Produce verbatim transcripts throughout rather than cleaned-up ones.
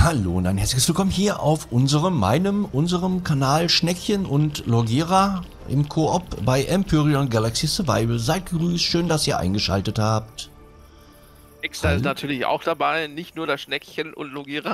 Hallo und ein herzliches Willkommen hier auf unserem, meinem, unserem Kanal Schneckchen und Logira im Koop bei Empyrion Galaxy Survival. Seid gegrüßt, schön, dass ihr eingeschaltet habt. Extra ist natürlich auch dabei, nicht nur das Schneckchen und Logira.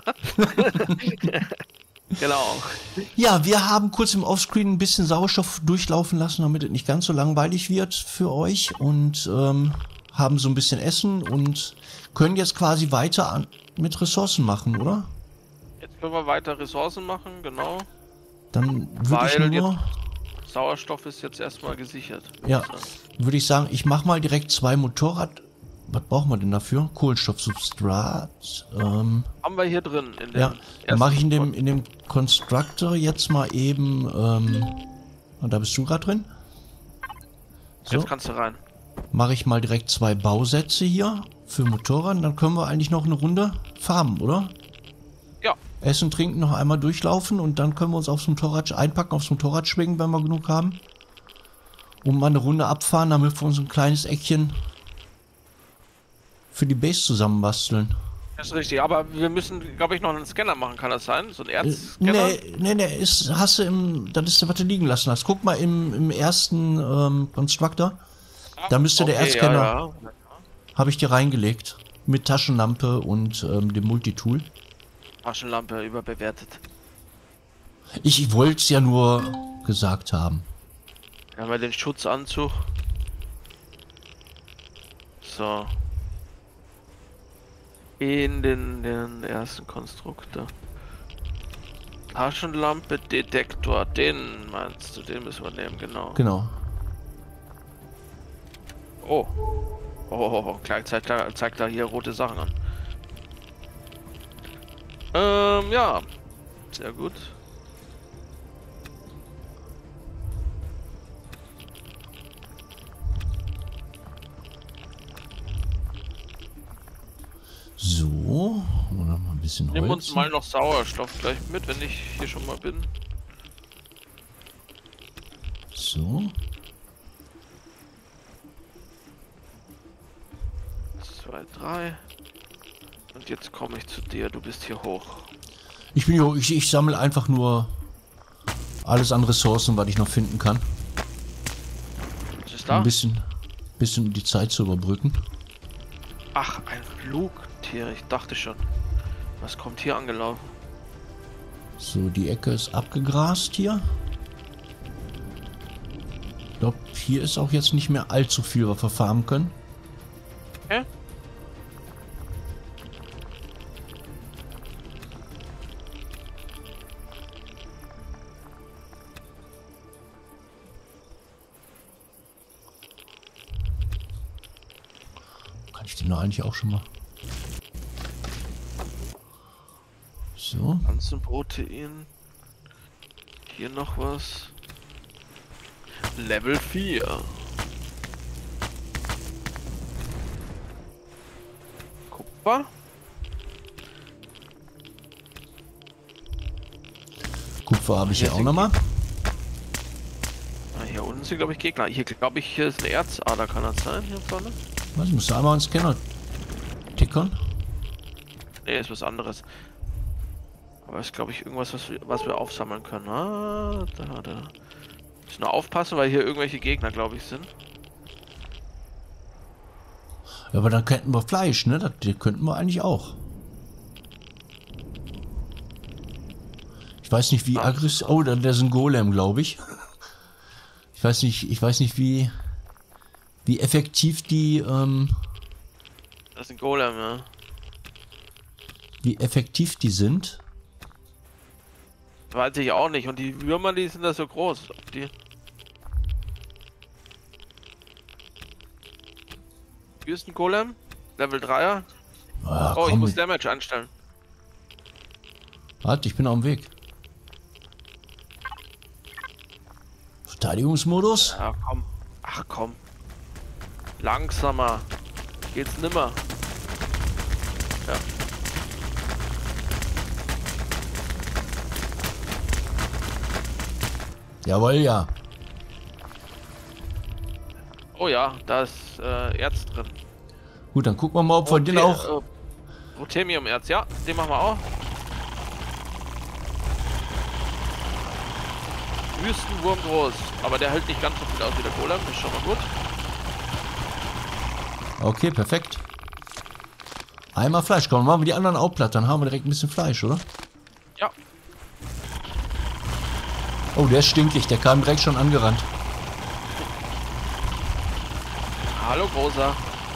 Genau. Ja, wir haben kurz im Offscreen ein bisschen Sauerstoff durchlaufen lassen, damit es nicht ganz so langweilig wird für euch und ähm, haben so ein bisschen Essen und können jetzt quasi weiter an, mit Ressourcen machen, oder? Jetzt können wir weiter Ressourcen machen, genau. Dann würde ich nur... Jetzt, Sauerstoff ist jetzt erstmal gesichert. Ja, würde ich sagen, ich mache mal direkt zwei Motorrad... Was brauchen wir denn dafür? Kohlenstoffsubstrat. Ähm, Haben wir hier drin. In dem ja, dann mache ich in dem, in dem Constructor jetzt mal eben... Ähm, und da bist du gerade drin. So. Jetzt kannst du rein. Mache ich mal direkt zwei Bausätze hier für Motorrad. Dann können wir eigentlich noch eine Runde farmen, oder? Ja. Essen, trinken, noch einmal durchlaufen und dann können wir uns aufs Motorrad einpacken, aufs Motorrad schwingen, wenn wir genug haben. Und mal eine Runde abfahren, damit wir uns ein kleines Eckchen für die Base zusammenbasteln. Das ist richtig, aber wir müssen, glaube ich, noch einen Scanner machen, kann das sein? So ein Erzscanner? Nee, nee, nee, ist, hast du im, das ist der, was du liegen lassen hast. Guck mal im, im ersten ähm, Constructor. Ach, Da müsste okay, der Erzscanner, ja, ja. habe ich dir reingelegt. Mit Taschenlampe und ähm, dem Multitool. Taschenlampe überbewertet. Ich, ich wollte es ja nur gesagt haben. Dann haben wir den Schutzanzug. So. In den, den ersten Konstruktor. Taschenlampe, Detektor, den meinst du, den müssen wir nehmen, genau. Genau. Oh. Oh, oh, oh. Klar, zeigt da, zeigt da hier rote Sachen an. Ähm, ja. Sehr gut. So, oder mal ein bisschen Holz. Nimm uns mal noch Sauerstoff gleich mit, wenn ich hier schon mal bin. So. Zwei, drei. Und jetzt komme ich zu dir, du bist hier hoch. Ich bin hier, ich, ich sammle einfach nur alles an Ressourcen, was ich noch finden kann. Was ist da? Ein bisschen, bisschen die Zeit zu überbrücken. Ach, ein Flugtier, ich dachte schon. Was kommt hier angelaufen? So, die Ecke ist abgegrast hier. Ich glaube, hier ist auch jetzt nicht mehr allzu viel, was wir farmen können. Hä? Kann ich den da eigentlich auch schon mal... So. Pflanzenprotein. Hier noch was. Level vier. Kupfer. Kupfer habe ich Hier hier auch sind noch mal. Ah, hier unten sind, glaube ich, Gegner. Hier, glaube ich, hier ist eine Erzader, kann das sein? Hier vorne? Was, ich muss einmal ins Scanner tickern. Nee, ist was anderes. Aber ist, glaube ich, irgendwas, was wir, was wir aufsammeln können. Ah, da, da. Müssen nur aufpassen, weil hier irgendwelche Gegner, glaube ich, sind. Ja, aber dann könnten wir Fleisch, ne? Das könnten wir eigentlich auch. Ich weiß nicht, wie aggressiv... Oh, da ist ein Golem, glaube ich. Ich weiß nicht, ich weiß nicht, wie... Wie effektiv die... Ähm, Das ist ein Golem, ja. wie effektiv die sind. Weiß ich auch nicht. Und die Würmer, die sind da so groß. Die... Hier ist ein Golem. Level dreier. Ah, Oh, ich komm, muss Damage einstellen. Warte, ich bin auf dem Weg. Verteidigungsmodus. Ja, komm. Ach, komm. Langsamer. Geht's nimmer. Ja. Jawohl, ja. Oh ja, da ist äh, Erz drin. Gut, dann gucken wir mal, ob wir den auch... Äh, Ruthenium-Erz, ja, den machen wir auch. Wüstenwurm groß. Aber der hält nicht ganz so viel aus wie der Golem, das ist schon mal gut. Okay, perfekt. Einmal Fleisch. Komm, machen wir die anderen auch platt, dann haben wir direkt ein bisschen Fleisch, oder? Ja. Oh, der ist stinkig, der kam direkt schon angerannt. Hallo, Großer.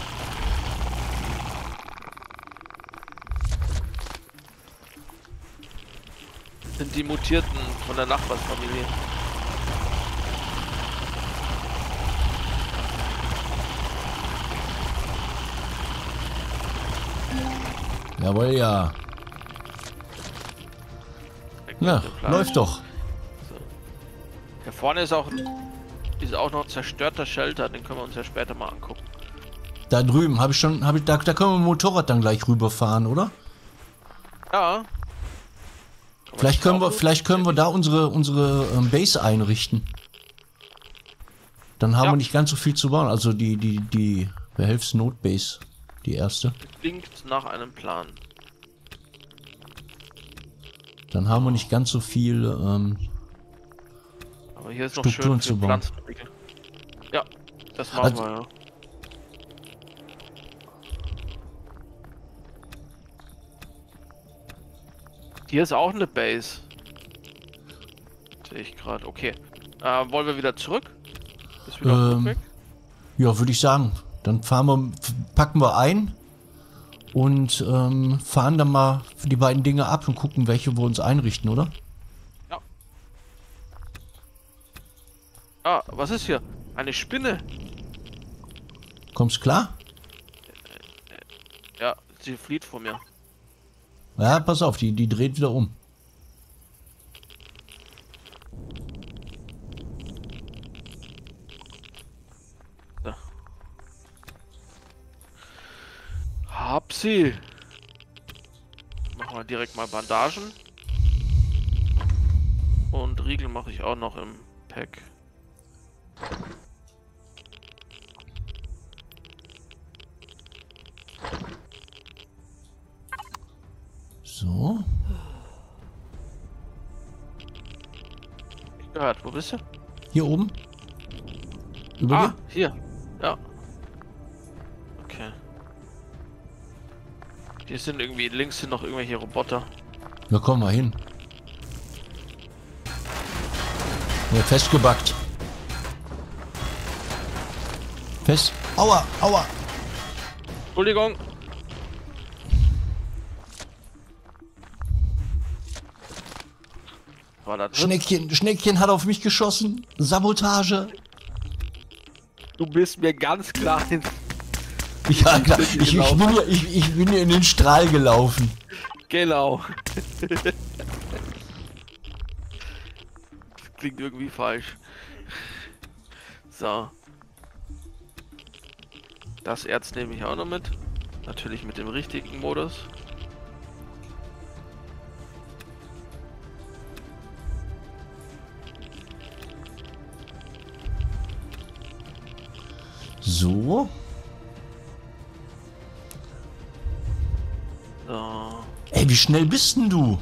Sind die Mutierten von der Nachbarsfamilie. Jawohl, ja. Ja, läuft doch. So. Hier vorne ist auch, ist auch noch ein zerstörter Shelter, den können wir uns ja später mal angucken. Da drüben habe ich schon, habe ich da, da können wir mit dem Motorrad dann gleich rüberfahren, oder? Ja. Vielleicht können wir, vielleicht können wir da unsere unsere ähm, Base einrichten. Dann haben Ja. wir nicht ganz so viel zu bauen. Also die die die Behelfsnotbase, die erste. Klingt nach einem Plan. Dann haben wir nicht ganz so viel. Ähm, Aber hier ist noch Strukturen schön zu für bauen. Pflanzenentwicklung. Ja, das machen Also- wir, ja. Hier ist auch eine Base. Sehe ich gerade. Okay. Äh, wollen wir wieder zurück? Ist wieder auf Ähm, Rückweg? ja, würde ich sagen. Dann fahren wir, packen wir ein und ähm, fahren dann mal die beiden Dinge ab und gucken, welche wir uns einrichten, oder? Ja. Ah, was ist hier? Eine Spinne. Kommst klar? Ja, sie flieht vor mir. Ja, pass auf, die die dreht wieder um. So. Hab sie. Machen wir direkt mal Bandagen. Und Riegel mache ich auch noch im Pack. So. Ich gehört, wo bist du? Hier oben. Über Ah, dir? hier. Ja. Okay. Hier sind irgendwie, links sind noch irgendwelche Roboter. Da kommen wir hin. Ja, festgebackt. Fest. Aua, aua. Entschuldigung. War das Hit? Schneckchen, Schneckchen hat auf mich geschossen. Sabotage. Du bist mir ganz klar ins Ja, klar. Ich, ich, bin ja, ich, ich bin ja in den Strahl gelaufen. Genau. Das klingt irgendwie falsch. So. Das Erz nehme ich auch noch mit. Natürlich mit dem richtigen Modus. So. So. Ey, wie schnell bist denn du?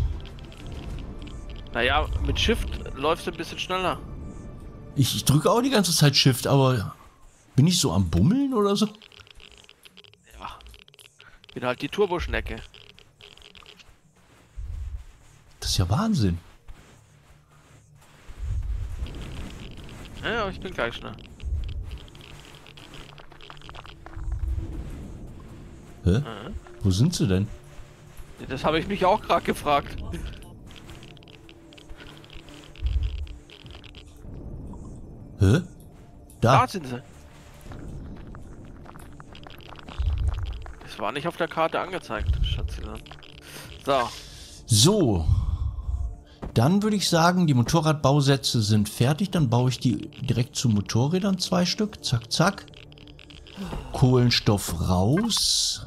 Naja, mit Shift läufst du ein bisschen schneller. Ich, ich drücke auch die ganze Zeit Shift, aber bin ich so am Bummeln oder so? Ja. Bin halt die Turboschnecke. Das ist ja Wahnsinn. Ja, ja, ich bin gleich schnell. Hä? Mhm. Wo sind sie denn? Das habe ich mich auch gerade gefragt. Hä? Da. Da sind sie. Das war nicht auf der Karte angezeigt, Schatzilein. So. So. Dann würde ich sagen, die Motorradbausätze sind fertig. Dann baue ich die direkt zu Motorrädern, zwei Stück. Zack, zack. Kohlenstoff raus.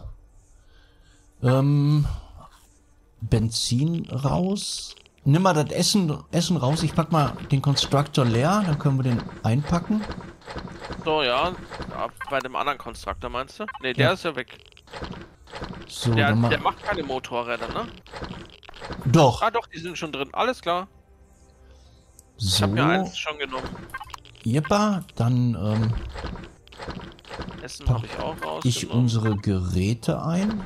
Ähm, Benzin raus. Nimm mal das Essen, Essen raus. Ich pack mal den Constructor leer. Dann können wir den einpacken. So, ja. Ab- Bei dem anderen Konstruktor meinst du? Ne, der Ja. ist ja weg. So, Der, dann mal. der macht keine Motorräder, ne? Doch. Ah doch, die sind schon drin. Alles klar. Ich So. habe mir eins schon genommen. Jeppa, dann ähm, Essen pack habe ich auch rausgenommen. ich unsere Geräte ein.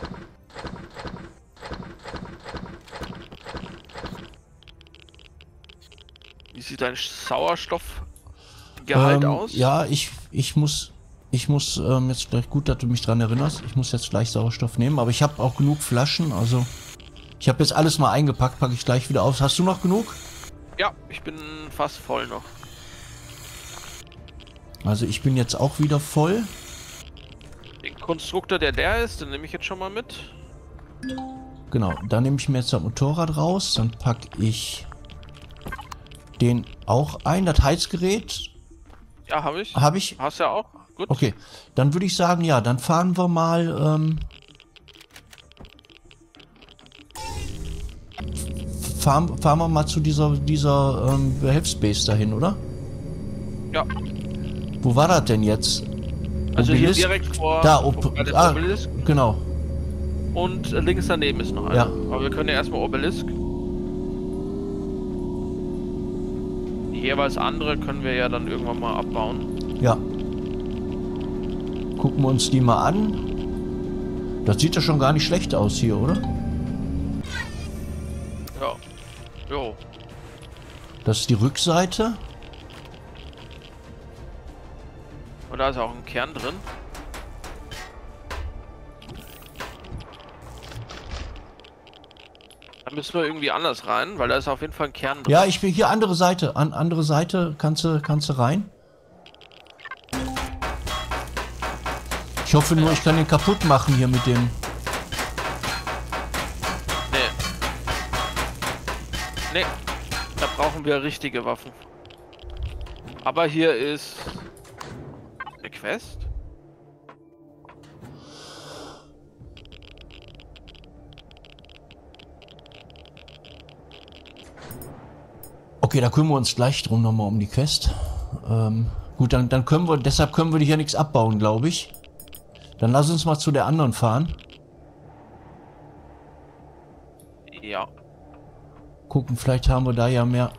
Wie sieht dein Sauerstoffgehalt Ähm, aus? ja, ich, ich muss, ich muss ähm, jetzt gleich, gut, dass du mich dran erinnerst, ich muss jetzt gleich Sauerstoff nehmen, aber ich habe auch genug Flaschen, also ich habe jetzt alles mal eingepackt, packe ich gleich wieder aus. Hast du noch genug? Ja, ich bin fast voll noch. Also ich bin jetzt auch wieder voll. Den Konstruktor, der leer ist, den nehme ich jetzt schon mal mit. Genau, dann nehme ich mir jetzt das Motorrad raus, dann packe ich den auch ein, das Heizgerät Ja, habe ich. habe ich. Hast ja auch. Gut. Okay, dann würde ich sagen, ja, dann fahren wir mal ähm, fahren, fahren wir mal zu dieser dieser ähm, Behelfsbase dahin, oder? Ja. Wo war das denn jetzt? Also hier Obelisk? direkt vor, Da, vor Ob bei dem ah, Obelisk. genau. Und äh, links daneben ist noch einer. Ja. Aber wir können ja erstmal Obelisk. Die jeweils andere können wir ja dann irgendwann mal abbauen. Ja. Gucken wir uns die mal an. Das sieht ja schon gar nicht schlecht aus hier, oder? Ja. Jo. Das ist die Rückseite. Und da ist auch ein Kern drin. Da müssen wir irgendwie anders rein, weil da ist auf jeden Fall ein Kern drin. Ja, ich bin hier andere Seite. An andere Seite kannst du kannst du rein. Ich hoffe nur, ich kann den kaputt machen hier mit dem. Nee. Nee. Da brauchen wir richtige Waffen. Aber hier ist eine Quest. Okay, da kümmern wir uns gleich drum nochmal um die Quest. Ähm, gut, dann, dann können wir, deshalb können wir hier nichts abbauen, glaube ich. Dann lass uns mal zu der anderen fahren. Ja. Gucken, vielleicht haben wir da ja mehr,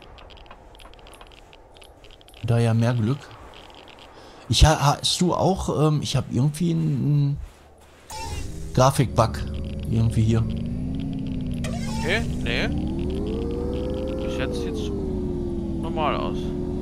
da ja mehr Glück. Ich ha, hast du auch, ähm, ich habe irgendwie einen Grafikbug irgendwie hier. Okay, nee. Bis jetzt sieht's normal aus.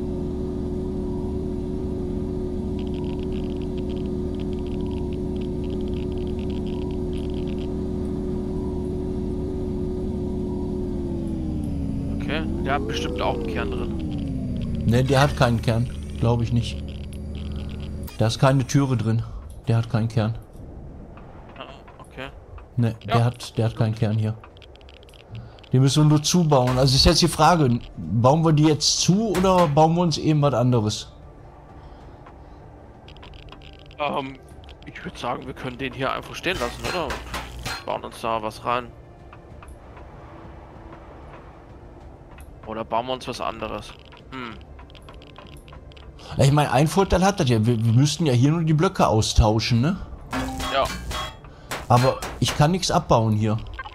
Okay, der hat bestimmt auch einen Kern drin. Ne, der hat keinen Kern, glaube ich nicht. Da ist keine Türe drin. Der hat keinen Kern. Ah, okay. Ne, Ja. der hat, der hat keinen Kern hier. Den müssen wir nur zubauen. Also ist jetzt die Frage, bauen wir die jetzt zu oder bauen wir uns eben was anderes? Ähm, ich würde sagen, wir können den hier einfach stehen lassen, oder? Und bauen uns da was rein. Oder bauen wir uns was anderes? Hm. Ich meine, ein Vorteil hat das ja. Wir, wir müssten ja hier nur die Blöcke austauschen, ne? Ja. Aber ich kann nichts abbauen hier.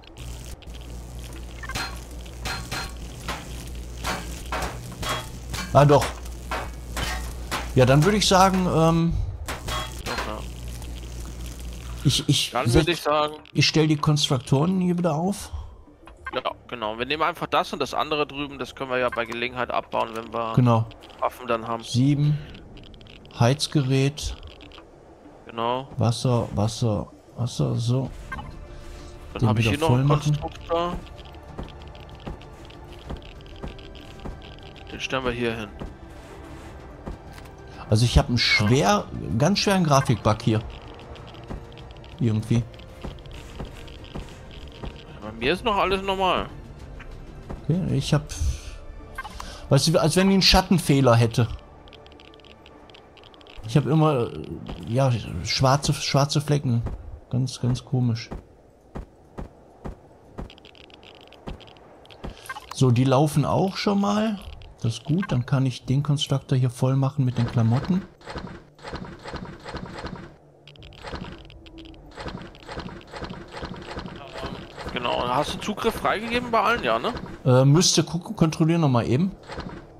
Ah, doch. Ja, dann würde ich sagen, ähm, Doch, ja. ich, ich, Dann würde ich sagen, ich stelle die Konstruktoren hier wieder auf. ja, genau. Wir nehmen einfach das und das andere drüben. Das können wir ja bei Gelegenheit abbauen, wenn wir Genau. Waffen dann haben. Sieben. Heizgerät. Genau. Wasser, Wasser, Wasser, so. Dann Den habe ich wieder hier noch voll einen machen. Konstruktor. Den stellen wir hier hin. Also ich habe einen schwer, ganz schweren Grafikbug hier. Irgendwie. Bei mir ist noch alles normal. Okay, ich habe, weißt du, als wenn ich einen Schattenfehler hätte. Ich habe immer, äh, ja, schwarze, schwarze Flecken. Ganz, ganz komisch. So, die laufen auch schon mal. Das ist gut, dann kann ich den Konstruktor hier voll machen mit den Klamotten. Genau. Hast du Zugriff freigegeben bei allen, ja, ne? Äh, müsste gucken, kontrollieren noch mal eben.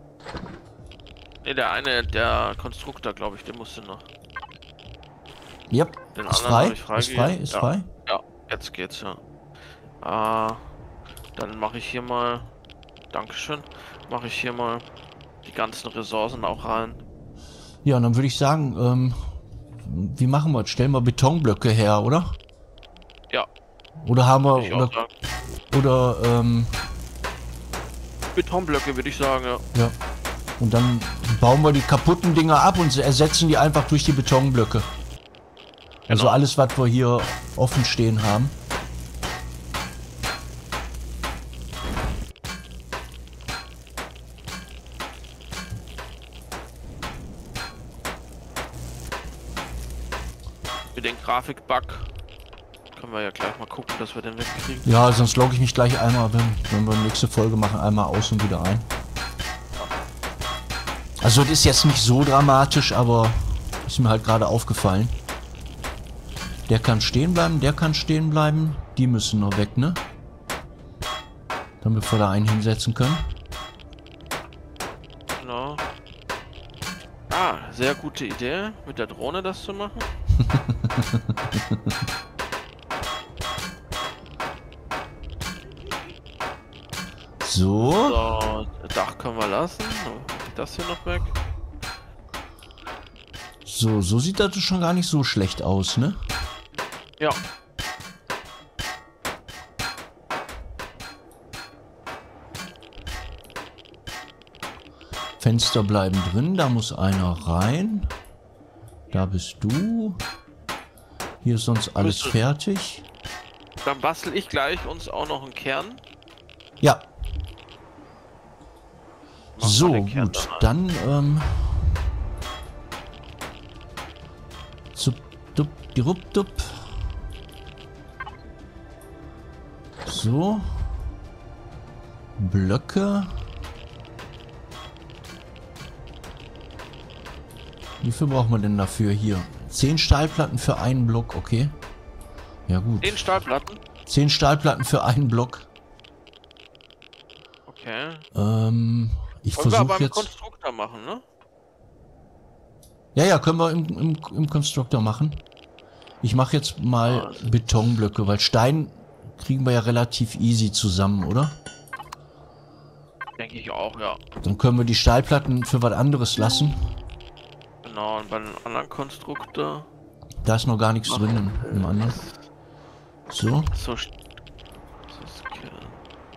der eine, der Konstruktor, glaube ich, der musste noch. Yep. Den Ist anderen frei, habe ich ist freigegeben. frei, ist ja. frei. Ja, jetzt geht's, ja. Ah, dann mache ich hier mal, Dankeschön, mache ich hier mal die ganzen Ressourcen auch rein. Ja, und dann würde ich sagen, ähm, wie machen wir das? Stellen wir Betonblöcke her, oder? Ja, Oder haben wir, würde ich oder, auch sagen. oder, ähm, Betonblöcke, würde ich sagen, ja. ja. Und dann bauen wir die kaputten Dinger ab und ersetzen die einfach durch die Betonblöcke. Also Genau. alles, was wir hier offen stehen haben. Mit den Grafikbug können wir ja gleich mal gucken, dass wir den wegkriegen. Ja, sonst logge ich mich gleich einmal, wenn, wenn wir nächste Folge machen, einmal aus und wieder ein. Also das ist jetzt nicht so dramatisch, aber ist mir halt gerade aufgefallen. Der kann stehen bleiben, der kann stehen bleiben. Die müssen noch weg, ne? Damit wir da einen hinsetzen können. Genau. Ah, sehr gute Idee, mit der Drohne das zu machen. So. So, Dach können wir lassen. Das hier noch weg. So, so sieht das schon gar nicht so schlecht aus, ne? Ja. Fenster bleiben drin, da muss einer rein. Da bist du. Hier ist sonst alles Müsste- fertig. Dann bastel ich gleich uns auch noch einen Kern. Ja. Mach So, mal den Kern gut. dann Dann, ähm... Zup, dup, dirup, dup. So. Blöcke. Wie viel braucht man denn dafür hier? Zehn Stahlplatten für einen Block, okay. Ja gut. Den Stahlplatten. Zehn Stahlplatten für einen Block. Okay. Ähm, ich Wollen wir aber versuche im jetzt... Konstruktor machen, ne? Ja, ja, können wir im, im, im Konstruktor machen. Ich mache jetzt mal Ah, Betonblöcke, weil Stein kriegen wir ja relativ easy zusammen, oder? Denke ich auch, ja. Dann können wir die Stahlplatten für was anderes lassen. Genau, und bei einem anderen Konstruktor. Da ist noch gar nichts drin im, im anderen. So. So. st- so ist Kern.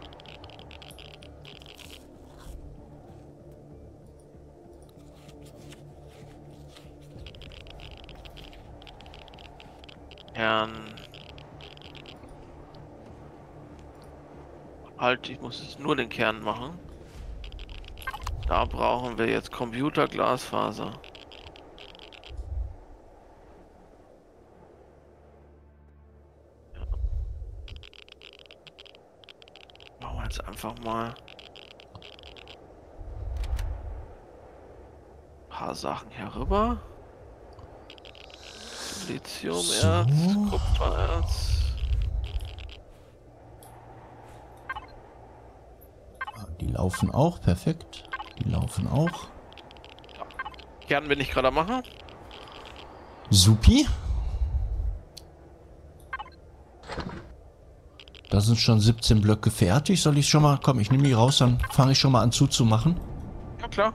Kern. Halt, ich muss jetzt nur den Kern machen. Da brauchen wir jetzt Computerglasfaser. Ja. Machen wir jetzt einfach mal ein paar Sachen herüber. Lithiumerz, So. Kupfererz. Die laufen auch, perfekt. Die laufen auch. Kern bin ich gerade am machen. Supi. Da sind schon siebzehn Blöcke fertig. Soll ich schon mal... Komm, ich nehme die raus, dann fange ich schon mal an zuzumachen. Ja klar.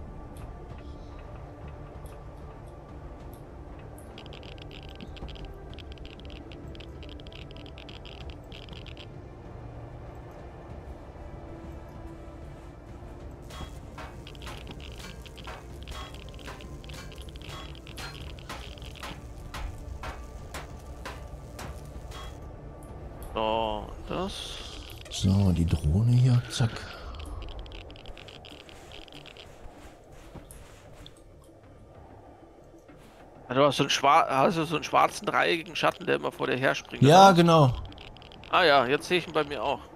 So, das. So, die Drohne hier, zack. Also du hast so einen, schwar hast du so einen schwarzen dreieckigen Schatten, der immer vor dir her springt. Ja, oder? genau. Ah ja, jetzt sehe ich ihn bei mir auch.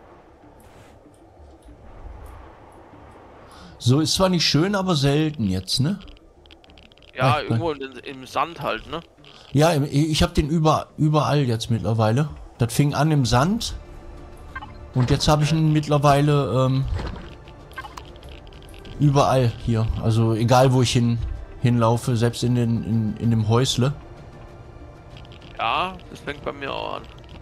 So ist zwar nicht schön, aber selten jetzt, ne? Ja, Ah, irgendwo in, im Sand halt, ne? Ja, ich habe den über, überall jetzt mittlerweile. Das fing an im Sand. Und jetzt habe ich ihn mittlerweile ähm, Überall hier. Also egal wo ich hin hinlaufe, selbst in den in, in dem Häusle. Ja, das fängt bei mir auch an.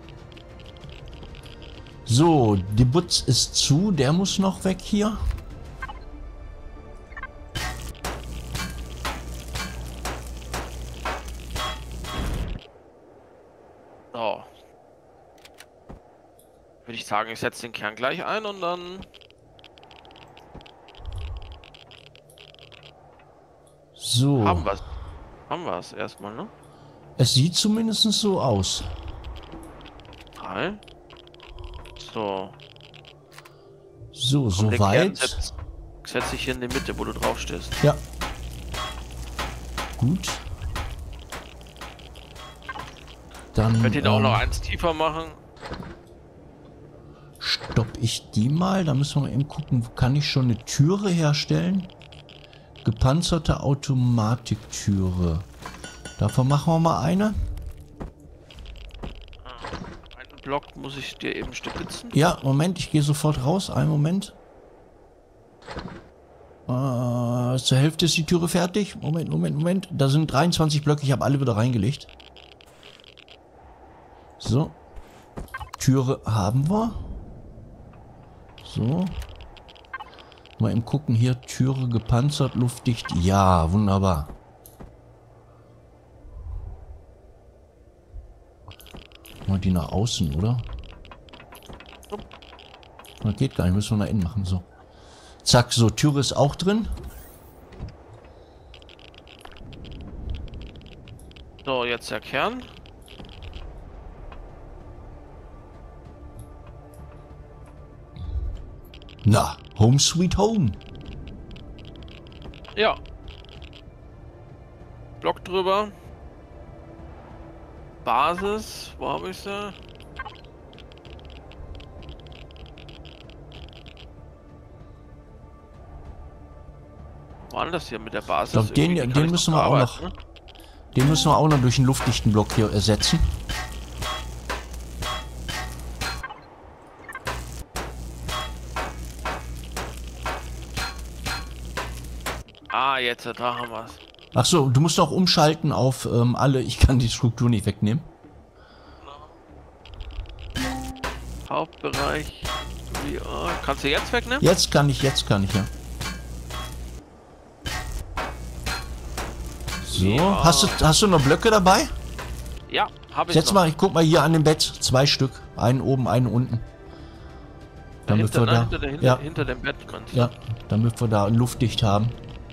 So, die Butz ist zu, der muss noch weg hier. So. Würde ich sagen, ich setze den Kern gleich ein und dann... So. Haben wir es. Haben wir es erstmal, ne? Es sieht zumindest so aus. Drei. So. So, Und den Kern soweit. setz, setz ich hier in die Mitte, wo du drauf stehst. Ja. Gut. Dann Könnt ihr da auch ähm, noch eins tiefer machen? stopp ich die mal. Da müssen wir eben gucken, kann ich schon eine Türe herstellen? Gepanzerte Automatiktüre. Davon machen wir mal eine. Einen Block muss ich dir eben stibitzen. Ja, Moment, ich gehe sofort raus. Einen Moment. Äh, zur Hälfte ist die Türe fertig. Moment, Moment, Moment. Da sind dreiundzwanzig Blöcke. Ich habe alle wieder reingelegt. So. Türe haben wir. So. Mal eben gucken hier. Türe gepanzert, luftdicht. Ja, wunderbar. Mal die nach außen, oder? Das geht gar nicht. Müssen wir nach innen machen. So. Zack, so. Türe ist auch drin. So, jetzt der Kern. Na, Home Sweet Home. Ja. Block drüber. Basis, wo habe ich sie? Wo war das hier mit der Basis? Ich glaub, den, Irgendwie den kann ich müssen wir auch bearbeiten, noch. ne? Den müssen wir auch noch durch einen luftdichten Block hier ersetzen. Ah, jetzt, da haben wir es. Ach so, du musst auch umschalten auf ähm, alle. Ich kann die Struktur nicht wegnehmen. Hauptbereich. V R. Kannst du jetzt wegnehmen? Jetzt kann ich, jetzt kann ich, ja. So, Ja. hast du, hast du noch Blöcke dabei? Ja, habe ich Setz noch. mal, ich guck mal hier an dem Bett. Zwei Stück. Einen oben, einen unten. Damit Dahinter, wir ne? da, hinter, der, hinter, ja, hinter dem Bett meinst du? ja, damit wir da luftdicht haben.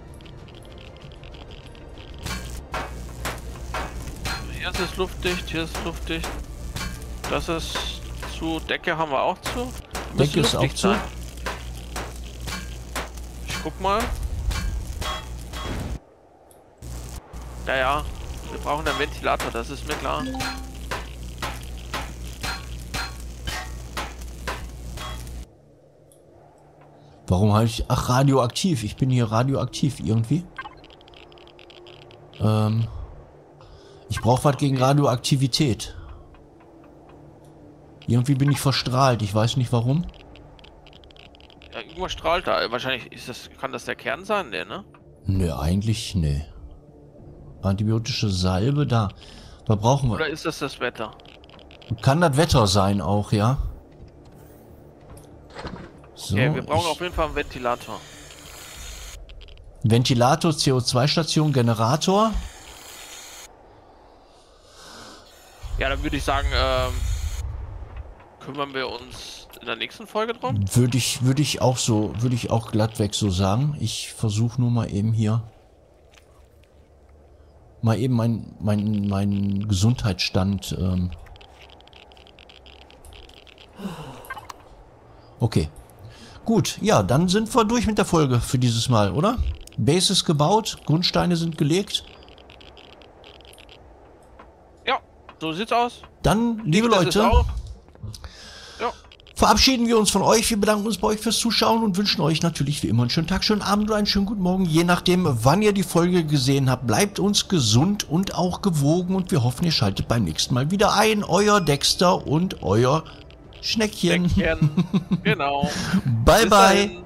Hier ist es luftdicht, hier ist es luftdicht. Das ist zu. Decke haben wir auch zu. Müsste Decke ist auch luftdicht zu. sein. Ich guck mal. Ja, ja. Wir brauchen einen Ventilator, das ist mir klar. Warum habe ich... Ach, radioaktiv. Ich bin hier radioaktiv irgendwie. Ähm... Ich brauche was gegen Radioaktivität. Irgendwie bin ich verstrahlt. Ich weiß nicht warum. Ja, irgendwas strahlt da. Wahrscheinlich ist das, kann das der Kern sein, der, ne? Ne, eigentlich ne. Antibiotische Salbe da. Was brauchen wir? Oder ist das das Wetter? Kann das Wetter sein auch, ja? So, Okay, wir brauchen ich, auf jeden Fall einen Ventilator. Ventilator, C O zwei Station, Generator. Ja, dann würde ich sagen, ähm, kümmern wir uns in der nächsten Folge drum. Würde ich, würde ich auch so, würde ich auch glattweg so sagen. Ich versuche nur mal eben hier mal eben mein, mein, mein Gesundheitsstand. Ähm. Okay. Gut, ja, dann sind wir durch mit der Folge für dieses Mal, oder? Base ist gebaut, Grundsteine sind gelegt. Ja, so sieht's aus. Dann, liebe Das ist Leute, auch. Ja, verabschieden wir uns von euch. Wir bedanken uns bei euch fürs Zuschauen und wünschen euch natürlich wie immer einen schönen Tag, schönen Abend oder einen schönen guten Morgen. Je nachdem, wann ihr die Folge gesehen habt, bleibt uns gesund und auch gewogen und wir hoffen, ihr schaltet beim nächsten Mal wieder ein. Euer Dexter und euer Schneckchen. Deckchen. Genau. Bye, Bis bye. dahin.